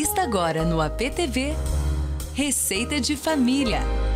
Assista agora no APTV Receita de Família.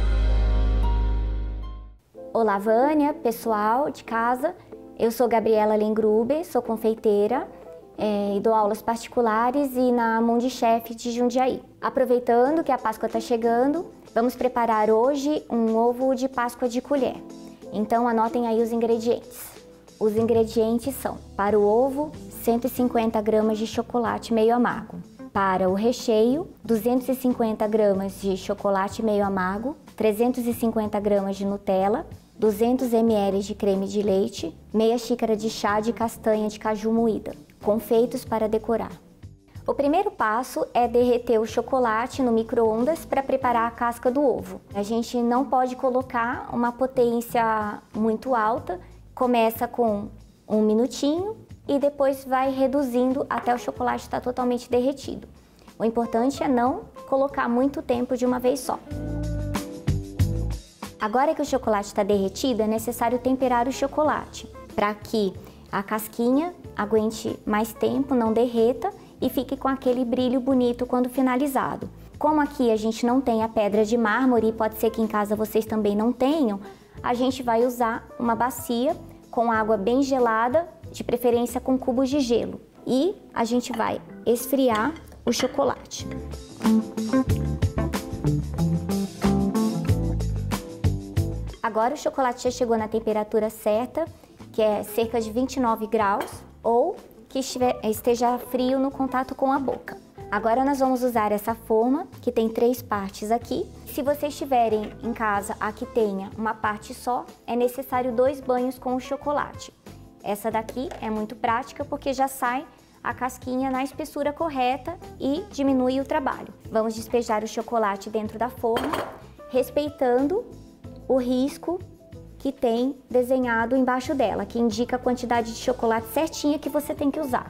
Olá, Vânia, pessoal de casa. Eu sou Gabriela Lengruber, sou confeiteira e dou aulas particulares e na Mundi Chef de Jundiaí. Aproveitando que a Páscoa está chegando, vamos preparar hoje um ovo de Páscoa de colher. Então anotem aí os ingredientes. Os ingredientes são, para o ovo, 150 gramas de chocolate meio amargo. Para o recheio, 250 gramas de chocolate meio amargo, 350 gramas de Nutella, 200 ml de creme de leite, meia xícara de chá de castanha de caju moída, confeitos para decorar. O primeiro passo é derreter o chocolate no micro-ondas para preparar a casca do ovo. A gente não pode colocar uma potência muito alta, começa com 1 minutinho e depois vai reduzindo até o chocolate estar totalmente derretido. O importante é não colocar muito tempo de uma vez só. Agora que o chocolate está derretido, é necessário temperar o chocolate para que a casquinha aguente mais tempo, não derreta e fique com aquele brilho bonito quando finalizado. Como aqui a gente não tem a pedra de mármore e pode ser que em casa vocês também não tenham, a gente vai usar uma bacia com água bem gelada, de preferência com cubos de gelo. E a gente vai esfriar o chocolate. Agora o chocolate já chegou na temperatura certa, que é cerca de 29 graus, ou que esteja frio no contato com a boca. Agora nós vamos usar essa forma, que tem 3 partes aqui. Se vocês tiverem em casa a que tenha uma parte só, é necessário 2 banhos com o chocolate. Essa daqui é muito prática porque já sai a casquinha na espessura correta e diminui o trabalho. Vamos despejar o chocolate dentro da forma, respeitando o risco que tem desenhado embaixo dela, que indica a quantidade de chocolate certinha que você tem que usar.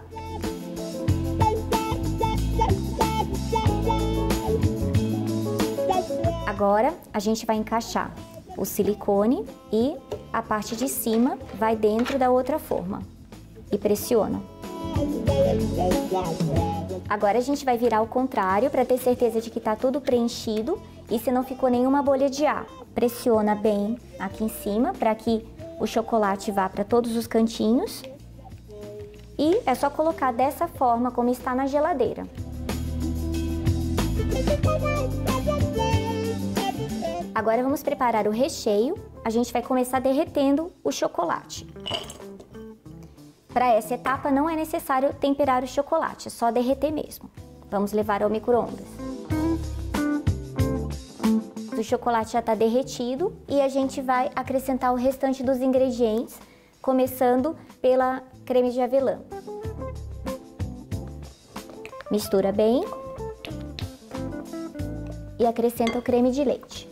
Agora a gente vai encaixar o silicone e a parte de cima vai dentro da outra forma e pressiona. Agora a gente vai virar ao contrário para ter certeza de que está tudo preenchido e se não ficou nenhuma bolha de ar. Pressiona bem aqui em cima para que o chocolate vá para todos os cantinhos e é só colocar dessa forma como está na geladeira. Agora vamos preparar o recheio. A gente vai começar derretendo o chocolate. Para essa etapa não é necessário temperar o chocolate, é só derreter mesmo. Vamos levar ao micro-ondas. O chocolate já está derretido e a gente vai acrescentar o restante dos ingredientes, começando pela creme de avelã. Mistura bem e acrescenta o creme de leite.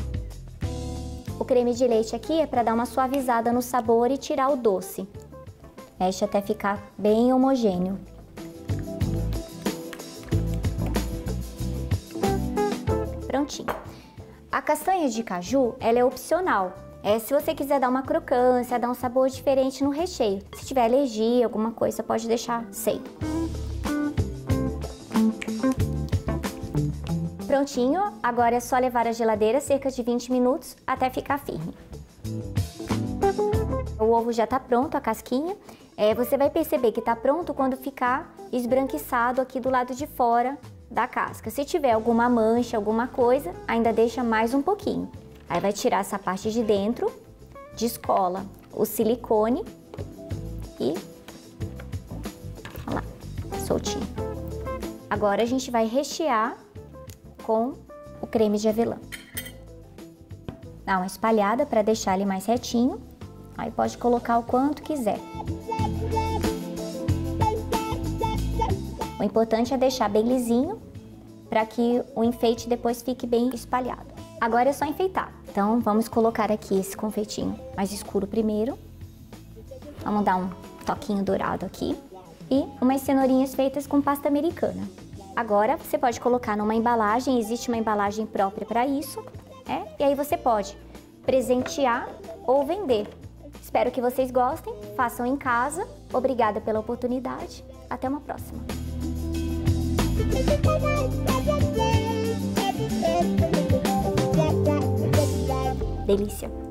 O creme de leite aqui é para dar uma suavizada no sabor e tirar o doce. Mexe até ficar bem homogêneo. Prontinho. A castanha de caju, ela é opcional. Se você quiser dar uma crocância, dar um sabor diferente no recheio. Se tiver alergia, alguma coisa, pode deixar sem. Prontinho, agora é só levar à geladeira cerca de 20 minutos até ficar firme. O ovo já está pronto, a casquinha. Você vai perceber que está pronto quando ficar esbranquiçado aqui do lado de fora da casca. Se tiver alguma mancha, alguma coisa, ainda deixa mais um pouquinho. Aí vai tirar essa parte de dentro, descola o silicone e... olha lá, soltinho. Agora a gente vai rechear com o creme de avelã. Dá uma espalhada para deixar ele mais retinho. Aí pode colocar o quanto quiser. O importante é deixar bem lisinho para que o enfeite depois fique bem espalhado. Agora é só enfeitar. Então vamos colocar aqui esse confeitinho mais escuro primeiro. Vamos dar um toquinho dourado aqui. E umas cenourinhas feitas com pasta americana. Agora você pode colocar numa embalagem, existe uma embalagem própria para isso. E aí você pode presentear ou vender. Espero que vocês gostem, façam em casa. Obrigada pela oportunidade. Até uma próxima. delícia.